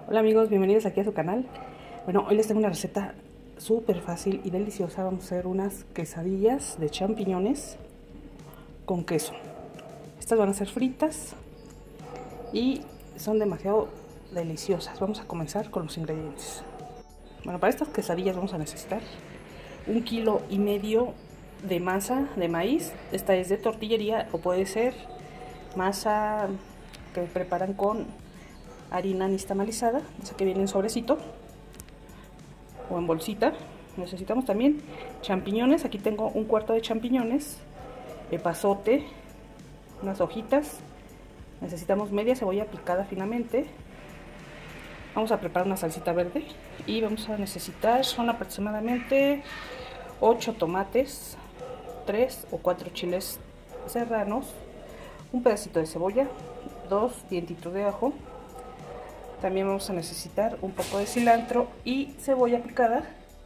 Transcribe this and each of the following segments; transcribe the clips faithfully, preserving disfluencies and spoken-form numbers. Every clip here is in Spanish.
Hola amigos, bienvenidos aquí a su canal. Bueno, hoy les tengo una receta súper fácil y deliciosa. Vamos a hacer unas quesadillas de champiñones con queso. Estas van a ser fritas y son demasiado deliciosas. Vamos a comenzar con los ingredientes. Bueno, para estas quesadillas vamos a necesitar un kilo y medio de masa de maíz. Esta es de tortillería o puede ser masa que preparan con harina nixtamalizada, esa que viene en sobrecito o en bolsita. Necesitamos también champiñones. Aquí tengo un cuarto de champiñones, epazote, unas hojitas. Necesitamos media cebolla picada finamente. Vamos a preparar una salsita verde y vamos a necesitar, son aproximadamente ocho tomates, tres o cuatro chiles serranos, un pedacito de cebolla, dos dientitos de ajo. También vamos a necesitar un poco de cilantro y cebolla picada,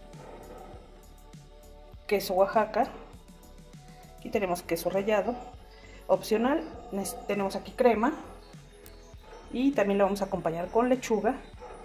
queso Oaxaca, aquí tenemos queso rallado, opcional, tenemos aquí crema y también lo vamos a acompañar con lechuga.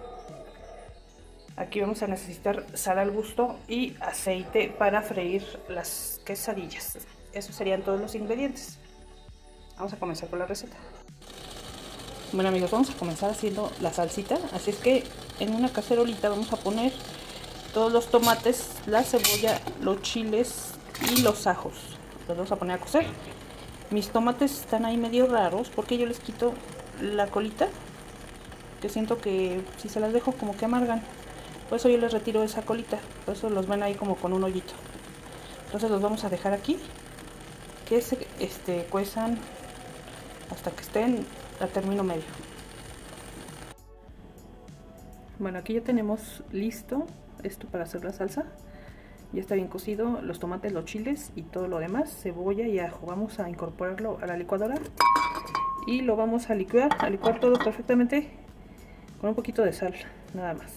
Aquí vamos a necesitar sal al gusto y aceite para freír las quesadillas. Esos serían todos los ingredientes. Vamos a comenzar con la receta. Bueno amigos, vamos a comenzar haciendo la salsita, así es que en una cacerolita vamos a poner todos los tomates, la cebolla, los chiles y los ajos. Los vamos a poner a cocer. Mis tomates están ahí medio raros porque yo les quito la colita, que siento que si se las dejo como que amargan. Por eso yo les retiro esa colita, por eso los ven ahí como con un hoyito. Entonces los vamos a dejar aquí, que se este, cuezan hasta que estén a término medio. Bueno, aquí ya tenemos listo esto para hacer la salsa. Ya está bien cocido los tomates, los chiles y todo lo demás, cebolla y ajo. Vamos a incorporarlo a la licuadora y lo vamos a licuar, a licuar todo perfectamente con un poquito de sal, nada más.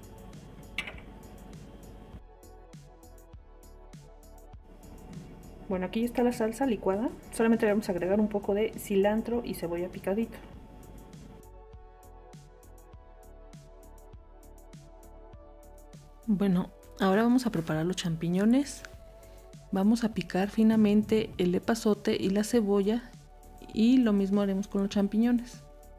Bueno, aquí está la salsa licuada, solamente le vamos a agregar un poco de cilantro y cebolla picadito. Bueno, ahora vamos a preparar los champiñones. Vamos a picar finamente el epazote y la cebolla y lo mismo haremos con los champiñones.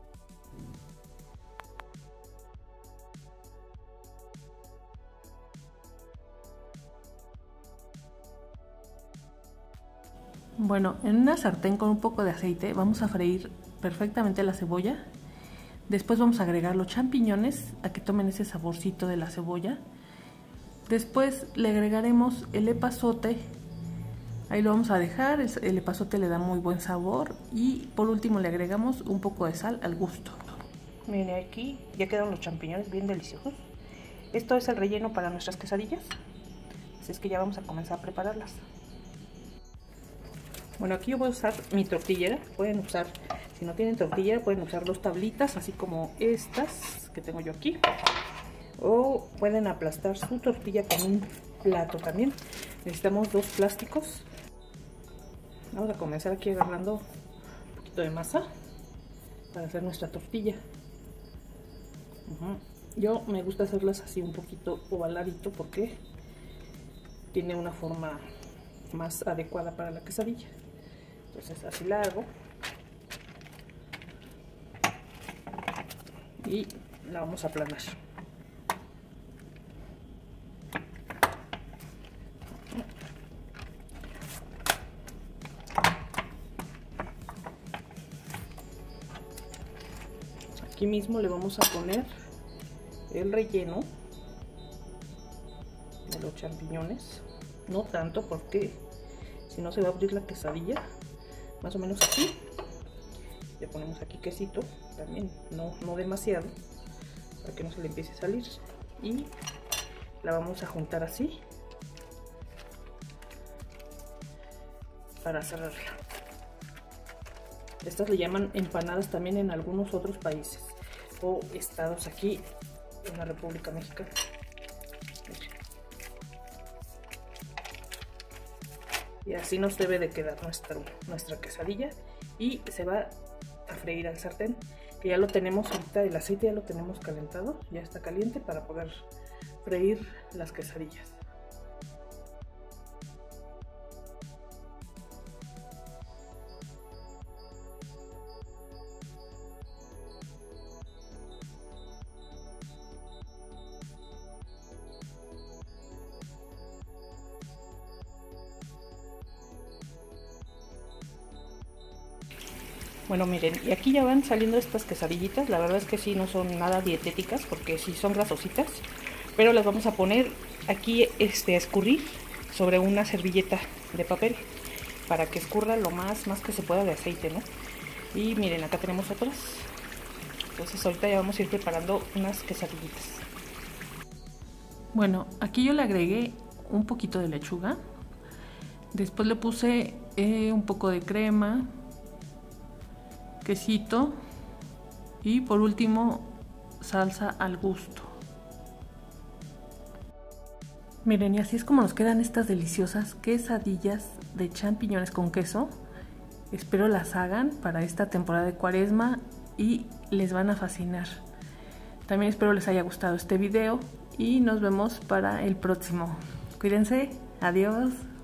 Bueno, en una sartén con un poco de aceite vamos a freír perfectamente la cebolla. Después vamos a agregar los champiñones a que tomen ese saborcito de la cebolla. Después le agregaremos el epazote. Ahí lo vamos a dejar, el epazote le da muy buen sabor. Y por último le agregamos un poco de sal al gusto. Miren, aquí ya quedaron los champiñones bien deliciosos. Esto es el relleno para nuestras quesadillas. Así es que ya vamos a comenzar a prepararlas. Bueno, aquí yo voy a usar mi tortillera. Pueden usar, si no tienen tortillera, pueden usar dos tablitas, así como estas que tengo yo aquí. O pueden aplastar su tortilla con un plato también. Necesitamos dos plásticos. Vamos a comenzar aquí agarrando un poquito de masa para hacer nuestra tortilla. Uh-huh. Yo me gusta hacerlas así un poquito ovaladito porque tiene una forma más adecuada para la quesadilla. Entonces así la hago y la vamos a aplanar. Aquí mismo le vamos a poner el relleno de los champiñones, no tanto porque si no se va a abrir la quesadilla, más o menos así. Le ponemos aquí quesito también, no, no demasiado, para que no se le empiece a salir, y la vamos a juntar así para cerrarla. Estas le llaman empanadas también en algunos otros países o estados aquí en la República Mexicana. Y así nos debe de quedar nuestra, nuestra quesadilla y se va a freír al sartén. que ya lo tenemos ahorita, el aceite ya lo tenemos calentado, ya está caliente para poder freír las quesadillas. Bueno, miren, y aquí ya van saliendo estas quesadillitas. La verdad es que sí, no son nada dietéticas porque sí son grasositas, pero las vamos a poner aquí este, a escurrir sobre una servilleta de papel para que escurra lo más, más que se pueda de aceite, ¿no? Y miren, acá tenemos otras. Entonces ahorita ya vamos a ir preparando unas quesadillitas. Bueno, aquí yo le agregué un poquito de lechuga. Después le puse eh, un poco de crema, quesito y por último salsa al gusto. Miren, y así es como nos quedan estas deliciosas quesadillas de champiñones con queso. Espero las hagan para esta temporada de Cuaresma y les van a fascinar. También espero les haya gustado este video y nos vemos para el próximo. Cuídense, adiós.